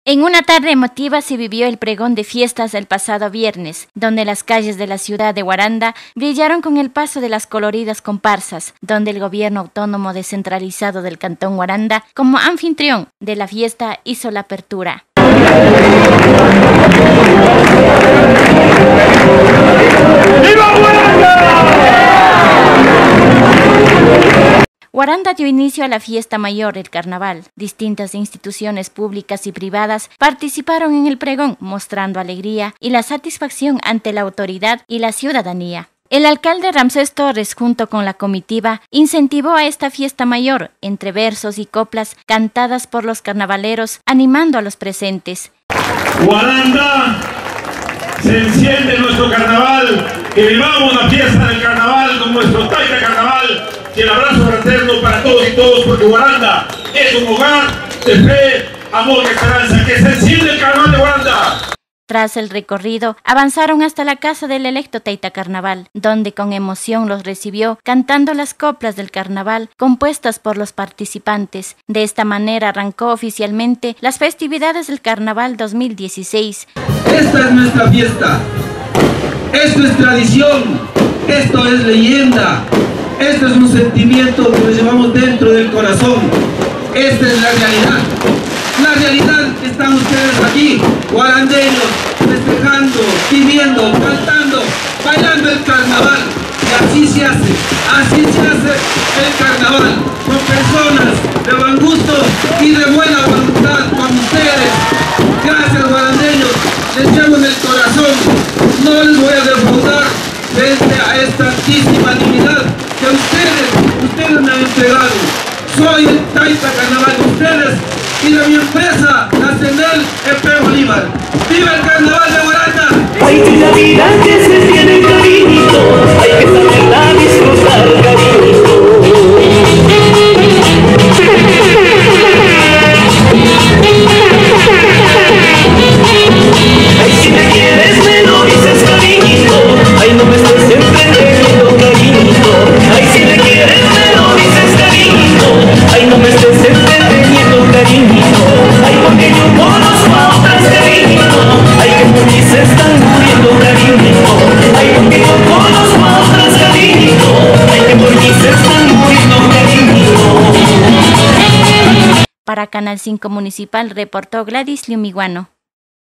En una tarde emotiva se vivió el pregón de fiestas del pasado viernes, donde las calles de la ciudad de Huaranda brillaron con el paso de las coloridas comparsas, donde el gobierno autónomo descentralizado del Cantón Huaranda, como anfitrión de la fiesta, hizo la apertura. ¡Viva Huaranda! Huaranda dio inicio a la fiesta mayor del carnaval. Distintas instituciones públicas y privadas participaron en el pregón, mostrando alegría y la satisfacción ante la autoridad y la ciudadanía. El alcalde Ramsés Torres, junto con la comitiva, incentivó a esta fiesta mayor, entre versos y coplas cantadas por los carnavaleros, animando a los presentes. Huaranda, se enciende nuestro carnaval, que vivamos la fiesta del carnaval con nuestro taita carnaval. Y el abrazo fraterno para todos y todos, porque Huaranda es un hogar de fe, amor y esperanza. ¡Que se enciende el carnaval de Huaranda! Tras el recorrido, avanzaron hasta la casa del electo Taita Carnaval, donde con emoción los recibió cantando las coplas del carnaval compuestas por los participantes. De esta manera arrancó oficialmente las festividades del Carnaval 2016. Esta es nuestra fiesta, esto es tradición, esto es leyenda. Este es un sentimiento que lo llevamos dentro del corazón. Esta es la realidad. La realidad están ustedes aquí, huarandeños, festejando, viviendo, cantando, bailando el carnaval. Y así se hace el carnaval, con personas de buen gusto y de buena voluntad, con ustedes. Gracias, huarandeños, les llevo en el corazón. No les voy a defraudar frente a esta altísima dignidad que ustedes me han entregado. Soy el Taita Carnaval de ustedes y de mi empresa, Nacional EP Bolívar. ¡Viva el Carnaval de Huaranda! Ay, que la vida que se tiene cariñito, hay que saberla disfrutar, cariñito. Ay, si me quieres me lo dices, cariñito. Ay, no me estés entreteniendo, cariñito. Ay, si me quieres me lo dices, cariñito. Ay, no me estés entreteniendo, cariñito. Ay, porque yo conozco a otras, cariñito. Ay, que por mí se están muriendo, cariñito. Ay, porque yo conozco a otras, cariñito. Ay, que por mí se están muriendo, cariñito. Para Canal 5 Municipal reportó Gladys Liumiguano.